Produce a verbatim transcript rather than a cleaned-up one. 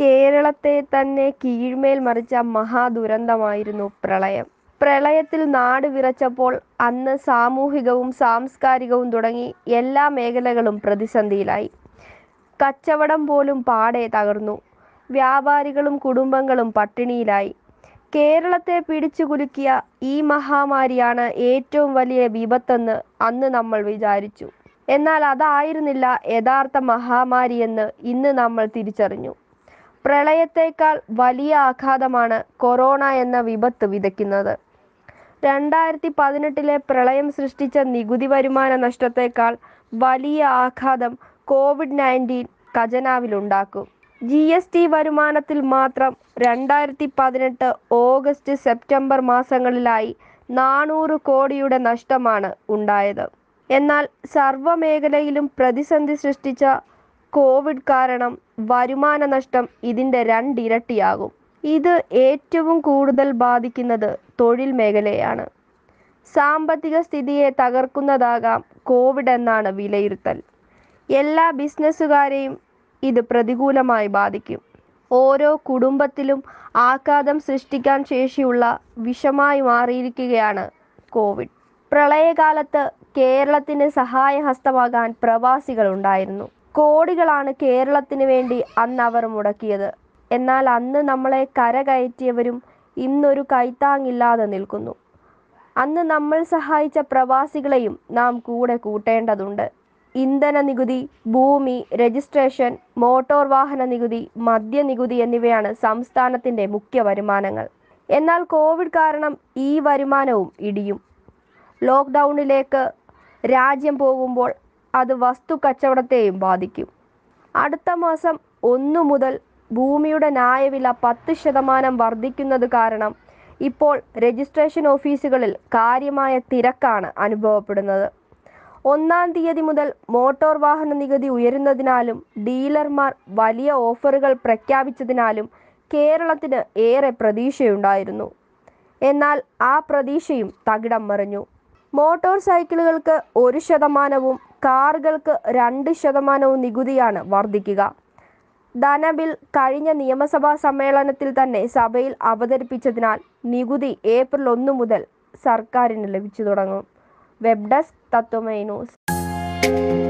കേരളത്തെ തന്നെ കീഴ്മേൽ മറിച്ച മഹാദുരന്തമായിരുന്നു പ്രളയം. പ്രളയത്തിൽ നാട് വിറച്ചപ്പോൾ അന്ന് സാമൂഹികവും സാംസ്കാരികവും തുടങ്ങി എല്ലാ മേഖലകളും പ്രതിസന്ധിയിലായി. കച്ചവടം പോലും പാടെ തകർന്നു. വ്യാപാരികളും കുടുംബങ്ങളും പട്ടിണിയിലായി. കേരളത്തെ പിടിച്ചുകുലുക്കിയ ഈ മഹാമാരിയാണ് ഏറ്റവും വലിയ വിപത്തെന്ന് അന്ന് നമ്മൾ വിചാരിച്ചു. എന്നാൽ അതായിരുന്നില്ല യഥാർത്ഥ മഹാമാരിയെന്ന് ഇന്ന് നമ്മൾ തിരിച്ചറിഞ്ഞു. പ്രളയത്തേക്കാൾ വലിയ ആഘാതമാണ് കൊറോണ എന്ന വിപത്ത് വിതയ്ക്കുന്നത്. രണ്ടായിരത്തി പതിനെട്ടിലെ പ്രളയം സൃഷ്ടിച്ച നികുതി വരുമാന നഷ്ടത്തേക്കാൾ വലിയ ആഘാതം കോവിഡ് നയൻറ്റീൻ ഖജനാവിലുണ്ടാക്കും. ജി എസ് ടി വരുമാനത്തിൽ മാത്രം രണ്ടായിരത്തി പതിനെട്ട് ഓഗസ്റ്റ് സെപ്റ്റംബർ മാസങ്ങളിലായി നാനൂറ് കോടിയുടെ നഷ്ടമാണ് ഉണ്ടായത്. എന്നാൽ സർവ്വമേഖലയിലും പ്രതിസന്ധി സൃഷ്ടിച്ച കോവിഡ് കാരണം വരുമാന നഷ്ടം ഇതിൻ്റെ രണ്ടിരട്ടിയാകും. ഇത് ഏറ്റവും കൂടുതൽ ബാധിക്കുന്നത് തൊഴിൽ മേഖലയെയാണ്. സാമ്പത്തിക സ്ഥിതിയെ തകർക്കുന്നതാകാം കോവിഡ് എന്നാണ് വിലയിരുത്തൽ. എല്ലാ ബിസിനസ്സുകാരെയും ഇത് പ്രതികൂലമായി ബാധിക്കും. ഓരോ കുടുംബത്തിലും ആഘാതം സൃഷ്ടിക്കാൻ ശേഷിയുള്ള വിഷമായി മാറിയിരിക്കുകയാണ് കോവിഡ്. പ്രളയകാലത്ത് കേരളത്തിന് സഹായഹസ്തമാകാൻ പ്രവാസികളുണ്ടായിരുന്നു. കോടികളാണ് കേരളത്തിന് വേണ്ടി അന്ന് അവർ മുടക്കിയത്. എന്നാൽ അന്ന് നമ്മളെ കരകയറ്റിയവരും ഇന്നൊരു കൈത്താങ്ങില്ലാതെ നിൽക്കുന്നു. അന്ന് നമ്മൾ സഹായിച്ച പ്രവാസികളെയും നാം കൂടെ കൂട്ടേണ്ടതുണ്ട്. ഇന്ധന നികുതി, ഭൂമി രജിസ്ട്രേഷൻ, മോട്ടോർ വാഹന നികുതി, മദ്യനികുതി എന്നിവയാണ് സംസ്ഥാനത്തിൻ്റെ മുഖ്യ വരുമാനങ്ങൾ. എന്നാൽ കോവിഡ് കാരണം ഈ വരുമാനവും ഇടിയും. ലോക്ക്ഡൗണിലേക്ക് രാജ്യം പോകുമ്പോൾ അത് വസ്തു കച്ചവടത്തെയും ബാധിക്കും. അടുത്ത മാസം ഒന്നു മുതൽ ഭൂമിയുടെ ന്യായവില പത്ത് ശതമാനം വർദ്ധിക്കുന്നത് കാരണം ഇപ്പോൾ രജിസ്ട്രേഷൻ ഓഫീസുകളിൽ കാര്യമായ തിരക്കാണ് അനുഭവപ്പെടുന്നത്. ഒന്നാം തീയതി മുതൽ മോട്ടോർ വാഹന നികുതി ഉയരുന്നതിനാലും ഡീലർമാർ വലിയ ഓഫറുകൾ പ്രഖ്യാപിച്ചതിനാലും കേരളത്തിന് ഏറെ പ്രതീക്ഷയുണ്ടായിരുന്നു. എന്നാൽ ആ പ്രതീക്ഷയും തകിടം മറിഞ്ഞു. മോട്ടോർ സൈക്കിളുകൾക്ക് ഒരു ശതമാനവും കാറുകൾക്ക് രണ്ട് ശതമാനവും നികുതിയാണ് വർദ്ധിക്കുക. ധനബിൽ കഴിഞ്ഞ നിയമസഭാ സമ്മേളനത്തിൽ തന്നെ സഭയിൽ അവതരിപ്പിച്ചതിനാൽ നികുതി ഏപ്രിൽ ഒന്ന് മുതൽ സർക്കാരിന് ലഭിച്ചു തുടങ്ങും. Web desk Tatwamayi news.